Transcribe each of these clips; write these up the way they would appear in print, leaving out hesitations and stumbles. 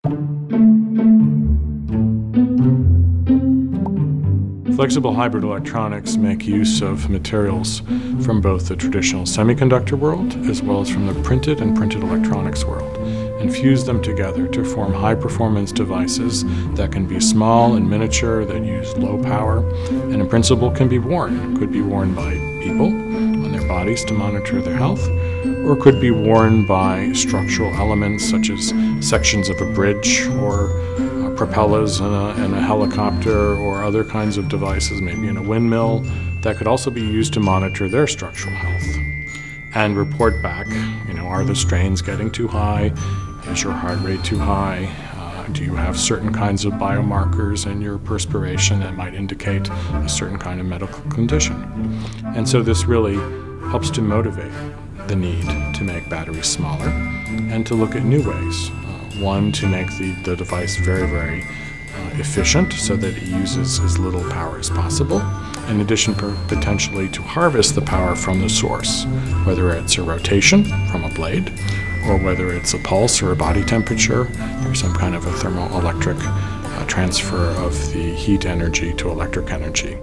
Flexible hybrid electronics make use of materials from both the traditional semiconductor world as well as from the printed and printed electronics world, and fuse them together to form high-performance devices that can be small and miniature, that use low power, and in principle can be worn. Could be worn by people on their bodies to monitor their health, or could be worn by structural elements such as sections of a bridge or propellers in a helicopter, or other kinds of devices, maybe in a windmill, that could also be used to monitor their structural health and report back, are the strains getting too high? Is your heart rate too high? Do you have certain kinds of biomarkers in your perspiration that might indicate a certain kind of medical condition? And so this really helps to motivate the need to make batteries smaller and to look at new ways. One, to make the device very, very efficient so that it uses as little power as possible. In addition, potentially to harvest the power from the source, whether it's a rotation from a blade, or whether it's a pulse or a body temperature, or some kind of a thermoelectric transfer of the heat energy to electric energy.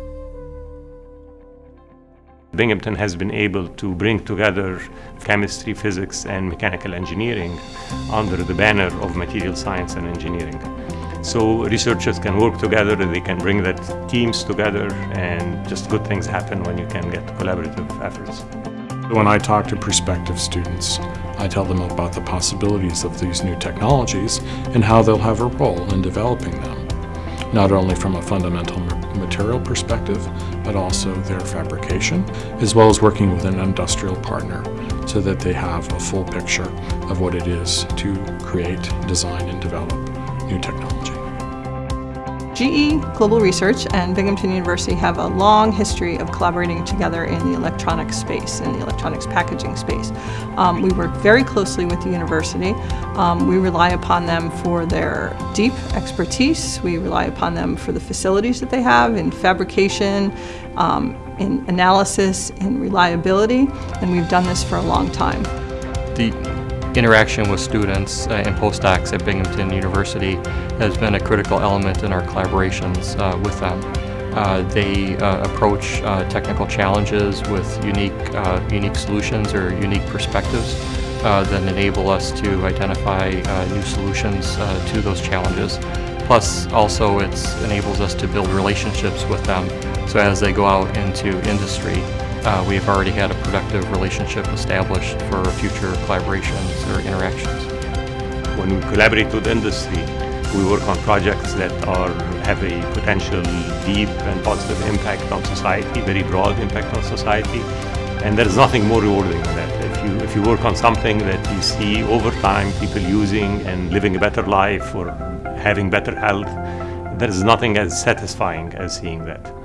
Binghamton has been able to bring together chemistry, physics, and mechanical engineering under the banner of material science and engineering. So researchers can work together, they can bring that teams together, and just good things happen when you can get collaborative efforts. When I talk to prospective students, I tell them about the possibilities of these new technologies and how they'll have a role in developing them, not only from a fundamental material perspective, but also their fabrication, as well as working with an industrial partner so that they have a full picture of what it is to create, design, and develop new technology. GE Global Research and Binghamton University have a long history of collaborating together in the electronics space, in the electronics packaging space. We work very closely with the university. We rely upon them for their deep expertise. We rely upon them for the facilities that they have in fabrication, in analysis, in reliability, and we've done this for a long time. The interaction with students and postdocs at Binghamton University has been a critical element in our collaborations with them. They approach technical challenges with unique solutions or unique perspectives that enable us to identify new solutions to those challenges. Plus, also it enables us to build relationships with them, so as they go out into industry, we've already had a productive relationship established for future collaborations or interactions. When we collaborate with industry, we work on projects that have a potential deep and positive impact on society, very broad impact on society, and there is nothing more rewarding than that. If you work on something that you see over time people using and living a better life or having better health, there is nothing as satisfying as seeing that.